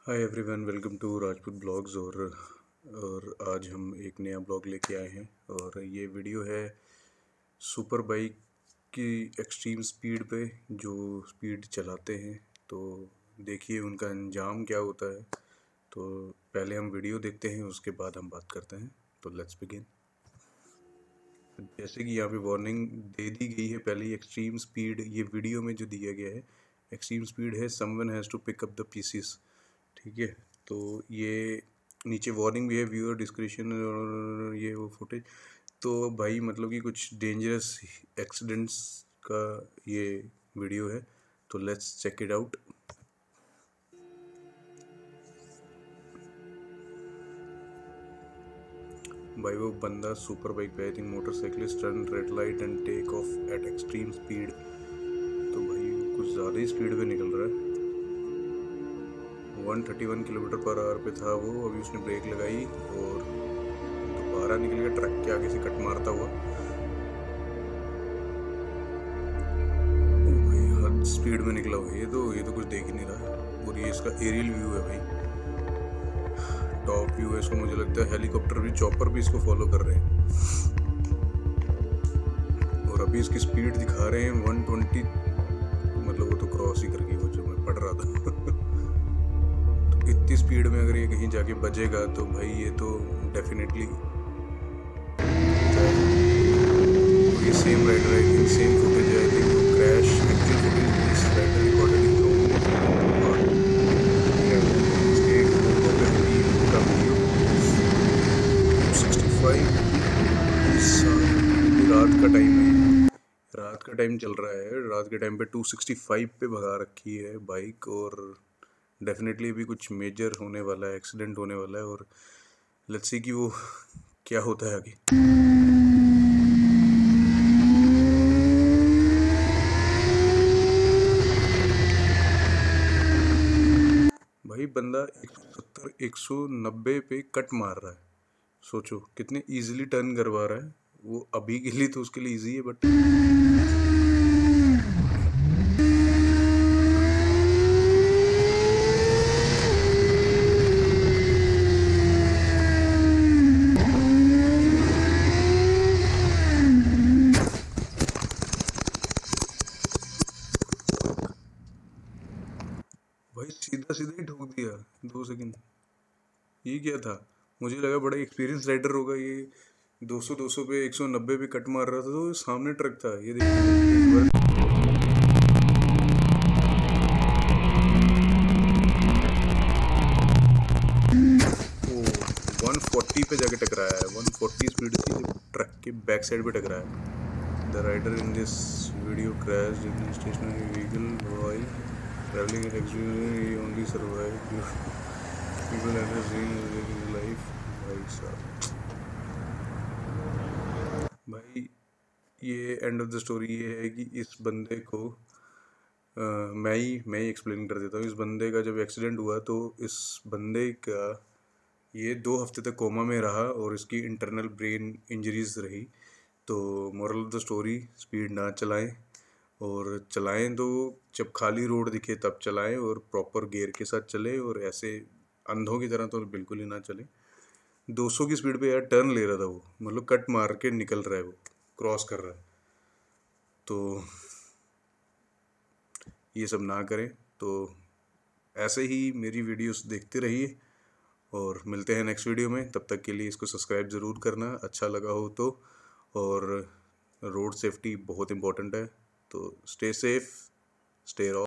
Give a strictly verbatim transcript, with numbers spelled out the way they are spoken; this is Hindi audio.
Hi everyone, welcome to Rajput blogs. और और आज हम एक नया ब्लॉग लेके आए हैं और ये वीडियो है सुपर बाइक की एक्सट्रीम स्पीड पे जो स्पीड चलाते हैं। तो देखिए उनका अंजाम क्या होता है। तो पहले हम वीडियो देखते हैं, उसके बाद हम बात करते हैं। तो लेट्स बिगिन। जैसे कि यहाँ पे वार्निंग दे दी गई है पहले ही, एक्सट्रीम स्पीड ये वीडियो में जो दिया गया है एक्सट्रीम स्पीड है, someone has to pick up the pieces. ठीक है, तो ये नीचे वार्निंग भी है, व्यूअर डिस्क्रिप्शन और ये वो फुटेज। तो भाई मतलब कि कुछ डेंजरस एक्सीडेंट्स का ये वीडियो है, तो लेट्स चेक इट आउट। भाई वो बंदा सुपर बाइक पे, I think motorcyclist, turn red light and take off at extreme speed. तो भाई कुछ ज़्यादा ही स्पीड पे निकल रहा है। एक सौ इकतीस किलोमीटर पर आवर पे था वो। अभी उसने ब्रेक लगाई और दोबारा निकल गया ट्रक के आगे से कट मारता हुआ। ओ भाई हद स्पीड में निकला हुआ ये तो ये तो कुछ देख ही नहीं रहा। और ये इसका एरियल व्यू है भाई, टॉप व्यू है इसको। मुझे लगता है हेलीकॉप्टर भी, चॉपर भी इसको फॉलो कर रहे हैं। और अभी इसकी स्पीड दिखा रहे हैं एक सौ बीस, मतलब वो तो क्रॉस ही कर गई वो जो मैं पढ़ रहा था। तो इतनी स्पीड में अगर ये कहीं जाके बजेगा तो भाई ये तो डेफिनेटली ये same rider, I think same footage है। I think crash actual footage this rider recorded in drone और इसके का वीडियो सिक्सटी फाइव। रात का टाइम है, रात का टाइम चल रहा है। रात के टाइम पे दो सौ पैंसठ पे भगा रखी है बाइक। और डेफिनेटली अभी कुछ मेजर होने वाला है, एक्सीडेंट होने वाला है। और लेट्स सी कि वो क्या होता है आगे। भाई बंदा एक सौ सत्तर एक सौ नब्बे पे कट मार रहा है। सोचो कितने इजीली टर्न करवा रहा है वो। अभी के लिए तो उसके लिए इजी है, बट भाई सीधा सीधा ही ठोक दिया दो सेकंड। ये क्या था? मुझे लगा बड़ा एक्सपीरियंस राइडर होगा ये। दो सौ दो सौ पे एक सौ नब्बे पे कट मार रहा था तो सामने ट्रक था। ये देखिए एक सौ चालीस पे जाके टकराया है। एक सौ चालीस स्पीड थी, ट्रक के बैक साइड पे टकराया है। The rider in this video crashed in stationary vehicle while travelling in extreme, he only survived people and his life. भाई साहब, भाई ये एंड ऑफ द स्टोरी ये है कि इस बंदे को आ, मैं ही मैं ही एक्सप्लेन कर देता हूँ। इस बंदे का जब एक्सीडेंट हुआ तो इस बंदे का ये दो हफ्ते तक कोमा में रहा और इसकी इंटरनल ब्रेन इंजरीज रही। तो moral of the story, speed ना चलाएं, और चलाएं तो जब खाली रोड दिखे तब चलाएं और प्रॉपर गियर के साथ चले। और ऐसे अंधों की तरह तो बिल्कुल ही ना चले। दो सौ की स्पीड पे यार टर्न ले रहा था वो, मतलब कट मार के निकल रहा है, वो क्रॉस कर रहा है। तो ये सब ना करें। तो ऐसे ही मेरी वीडियोस देखते रहिए और मिलते हैं नेक्स्ट वीडियो में। तब तक के लिए इसको सब्सक्राइब ज़रूर करना, अच्छा लगा हो तो। और रोड सेफ्टी बहुत इम्पोर्टेंट है, तो स्टे सेफ, स्टे